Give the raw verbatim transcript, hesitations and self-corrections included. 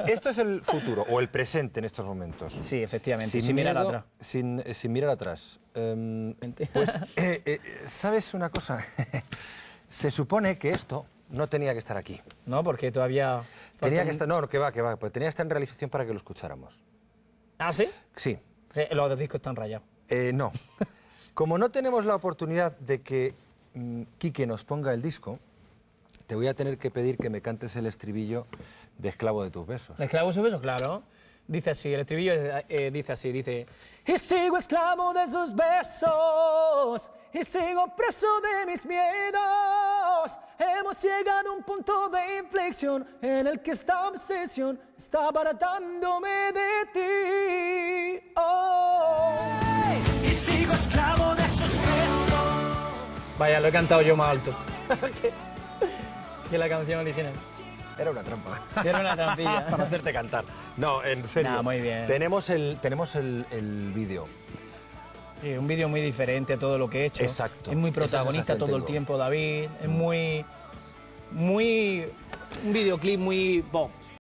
Esto es el futuro, o el presente en estos momentos. Sí, efectivamente, sin, sin mirar miedo, atrás. Sin, sin mirar atrás. Um, pues, eh, eh, ¿sabes una cosa? Se supone que esto no tenía que estar aquí. No, porque todavía... Tenía un... que estar... No, que va, que va. Pues tenía que estar en realización para que lo escucháramos. ¿Ah, sí? Sí. Eh, los discos están rayados. Eh, no. Como no tenemos la oportunidad de que mmm, Quique nos ponga el disco, te voy a tener que pedir que me cantes el estribillo de Esclavo de tus besos. ¿De Esclavo de sus besos? Claro. Dice así, el estribillo eh, dice así, dice... Y sigo esclavo de sus besos, y sigo preso de mis miedos. Hemos llegado a un punto de inflexión en el que esta obsesión está abaratándome de ti. Oh. Y sigo esclavo de sus besos. Vaya, lo he cantado yo más alto que, que la canción original. Era una trampa. Era una trampilla. Para hacerte cantar. No, en serio. Nah, muy bien. Tenemos el, tenemos el, el vídeo. Sí, un vídeo muy diferente a todo lo que he hecho. Exacto. Es muy protagonista todo el tiempo, David. Es muy... muy... un videoclip muy... Bon,